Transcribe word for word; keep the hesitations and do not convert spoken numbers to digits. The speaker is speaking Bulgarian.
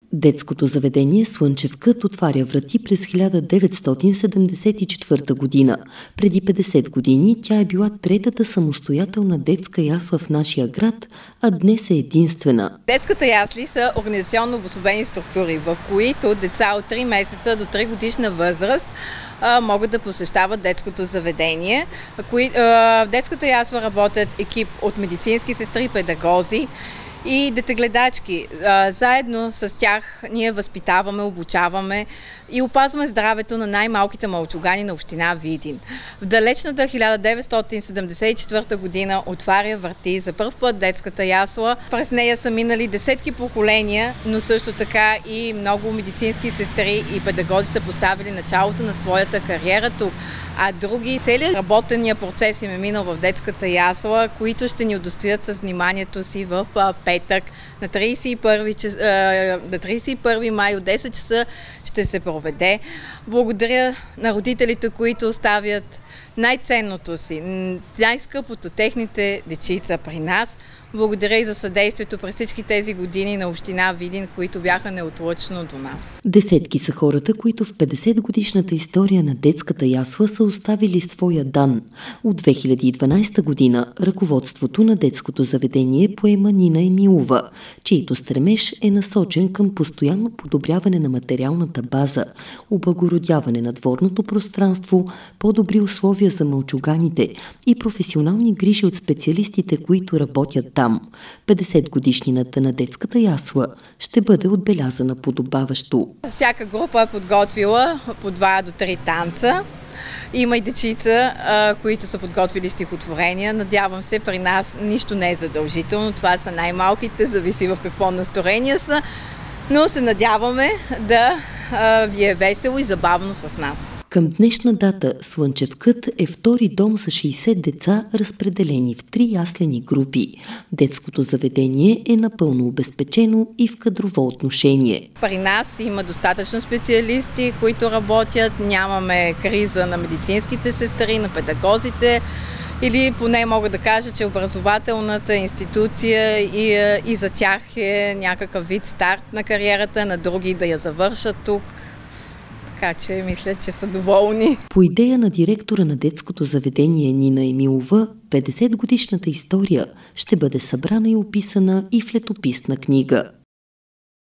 Детското заведение Слънчев кът отваря врати през хиляда деветстотин седемдесет и четвърта година. Преди петдесет години тя е била третата самостоятелна детска ясла в нашия град, а днес е единствена. Детската ясли са организационно обособени структури, в които деца от три месеца до три годишна възраст могат да посещават детското заведение. В детската ясла работят екип от медицински сестри, педагози и детегледачки. Заедно с тях ние възпитаваме, обучаваме и опазваме здравето на най-малките малчугани на община Видин. В далечната хиляда деветстотин седемдесет и четвърта година отваря врати за първ път детската ясла. През нея са минали десетки поколения, но също така и много медицински сестри и педагози са поставили началото на своята кариера тук. А други, целият работения процес им е минал в детската ясла, които ще ни удостоят с вниманието си в петък на тридесет и първи май от десет часа ще се проведе. Благодаря на родителите, които оставят най-ценното си, най-скъпото, техните дечица при нас. Благодаря и за съдействието през всички тези години на община Видин, които бяха неотлъчно до нас. Десетки са хората, които в петдесет годишната история на детската ясла са оставили своя дан. От две хиляди и дванадесета година ръководството на детското заведение поема Нина Емилова, чието стремеж е насочен към постоянно подобряване на материалната база, облагородяване на дворното пространство, по-добри условия за малчуганите и професионални грижи от специалистите, които работят там. петдесет годишнината на детската ясла ще бъде отбелязана подобаващо. Всяка група е подготвила по два до три танца. Има и дечица, които са подготвили стихотворения. Надявам се, при нас нищо не е задължително. Това са най-малките, зависи в какво настроение са. Но се надяваме да ви е весело и забавно с нас. Към днешна дата Слънчев кът е втори дом за шейсет деца, разпределени в три яслени групи. Детското заведение е напълно обезпечено и в кадрово отношение. При нас има достатъчно специалисти, които работят. Нямаме криза на медицинските сестри, на педагозите. Или поне мога да кажа, че образователната институция и, и за тях е някакъв вид старт на кариерата, на други да я завършат тук. Така че мисля, че са доволни. По идея на директора на детското заведение Нина Емилова, петдесет годишната история ще бъде събрана и описана и в летописна книга.